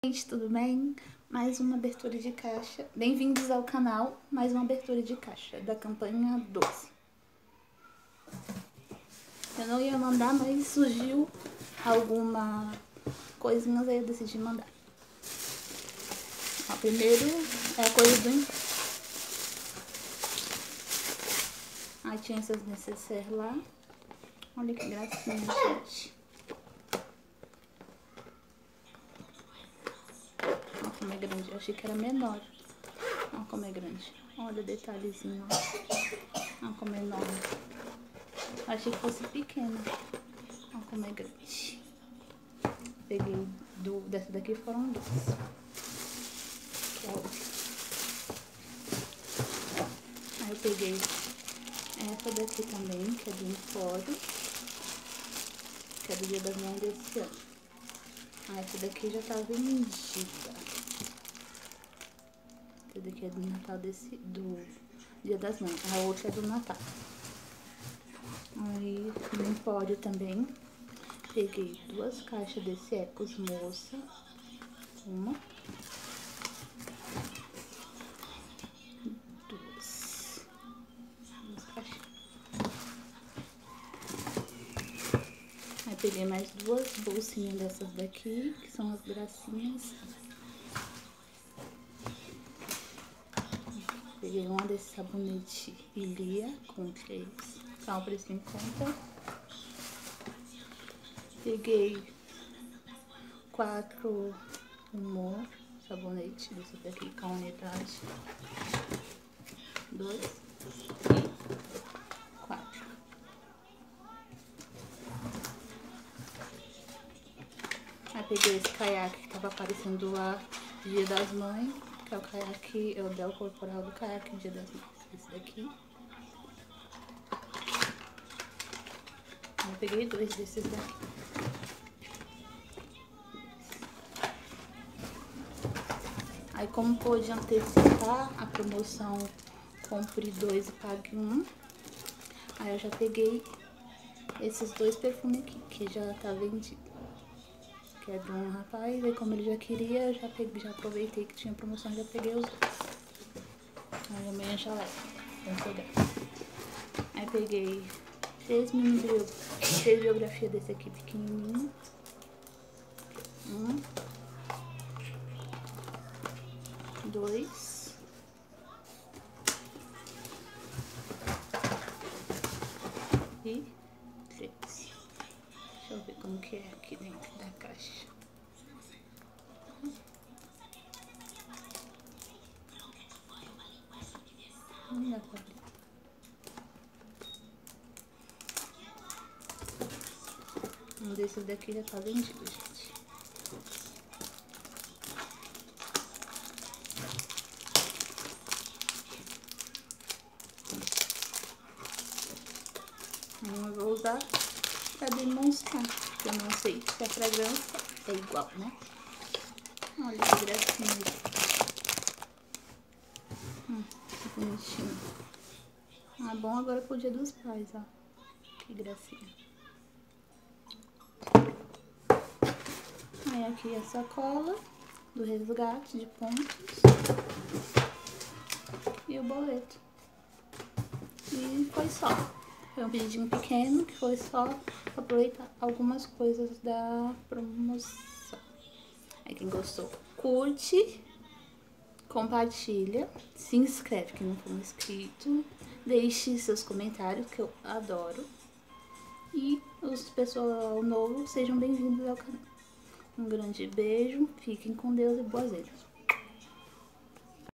Gente, tudo bem? Mais uma abertura de caixa. Bem-vindos ao canal, mais uma abertura de caixa da campanha 12. Eu não ia mandar, mas surgiu alguma coisinhas aí eu decidi mandar. Ó, primeiro é a coisa do encontro. Aí tinha essas necessaires lá. Olha que gracinha, gente. Olha como é grande. Eu achei que era menor. Olha como é grande. Olha o detalhezinho, ó. Olha como é enorme. Eu achei que fosse pequena. Olha como é grande. Peguei dessa daqui foram duas. Que é a outra. Aí eu peguei essa daqui também, que é do Empório. Que é do Dia das Mães desse ano. Ah, essa daqui já tá vendida. Essa daqui é do Natal do Dia das Mães. A outra é do Natal. Aí, no Empório também, peguei duas caixas desse Ecos Moça. Uma. Duas caixas. Aí peguei mais duas bolsinhas dessas daqui, que são as gracinhas. Peguei uma desse sabonete Ilia com 3. Tá um preço em conta. Peguei 4 Humor sabonete desse daqui com unidade. 2 e 4. Aí peguei esse caiaque que tava aparecendo lá Dia das Mães, que é o caiaque, é o Del Corporal do caiaque Dia das Mães. Esse daqui. Eu peguei 2 desses daqui. Aí, como pôde antecipar a promoção compre 2 e pague 1, aí eu já peguei esses 2 perfumes aqui, que já tá vendido. Que é de um rapaz, aí como ele já queria, eu já aproveitei que tinha promoção e já peguei os 2. Aí amanhã já levo, vou pegar. Aí peguei 3 biografia desse aqui pequenininho. 1, 2 e 3. Deixa eu ver como que é aqui dentro da caixa. Não dá pra ver. Um desses daqui já tá vendido, gente. Eu vou usar pra demonstrar, porque eu não sei se a fragrância é igual, né? Olha que gracinha. Que bonitinho. Ah, bom agora pro Dia dos Pais, ó. Que gracinha. Aí aqui a sacola do resgate de pontos. E o boleto. E foi só. Foi um pedidinho pequeno, que foi só aproveitar algumas coisas da promoção. Aí quem gostou, curte, compartilha, se inscreve quem não for inscrito, deixe seus comentários, que eu adoro. E os pessoal novo, sejam bem-vindos ao canal. Um grande beijo, fiquem com Deus e boas noites.